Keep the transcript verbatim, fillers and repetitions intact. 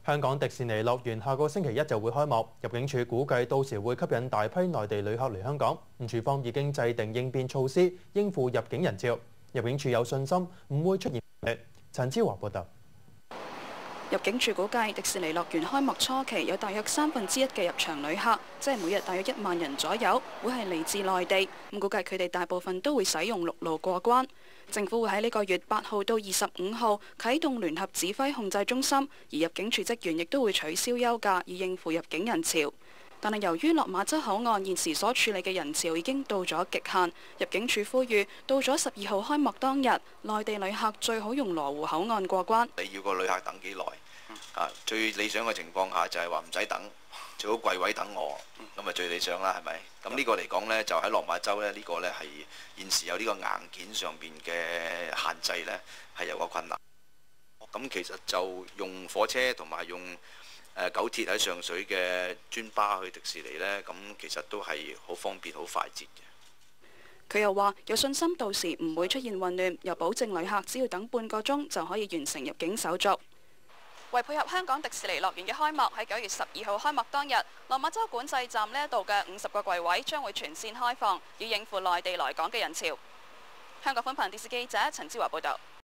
香港迪士尼樂園下個星期一就會開幕，入境處估計到時會吸引大批內地旅客嚟香港。咁處方已經制定應變措施，應付入境人潮。入境處有信心唔會出現問題。陳超華報道。 入境處估計迪士尼樂園開幕初期有大約三分之一嘅入場旅客，即係每日大約一萬人左右，會係嚟自內地。咁估計佢哋大部分都會使用陸路過關。政府會喺呢個月八號到二十五號啟動聯合指揮控制中心，而入境處職員亦都會取消休假以應付入境人潮。但係由於落馬洲口岸現時所處理嘅人潮已經到咗極限，入境處呼籲到咗十二號開幕當日，內地旅客最好用羅湖口岸過關。 你要個旅客等幾耐？啊，最理想嘅情況下就係話唔使等，最好櫃位等我，咁啊最理想啦，係咪？咁呢個嚟講呢，就喺落馬洲呢，呢個呢係現時有呢個硬件上邊嘅限制呢，係有個困難。咁其實就用火車同埋用誒九鐵喺上水嘅專巴去迪士尼呢，咁其實都係好方便、好快捷嘅。 佢又話有信心到時唔會出現混亂，又保證旅客只要等半個鐘就可以完成入境手續。為配合香港迪士尼樂園嘅開幕，喺九月十二號開幕當日，落馬洲管制站呢一度嘅五十個櫃位將會全線開放，以應付內地來港嘅人潮。香港寬頻電視記者陳志華報道。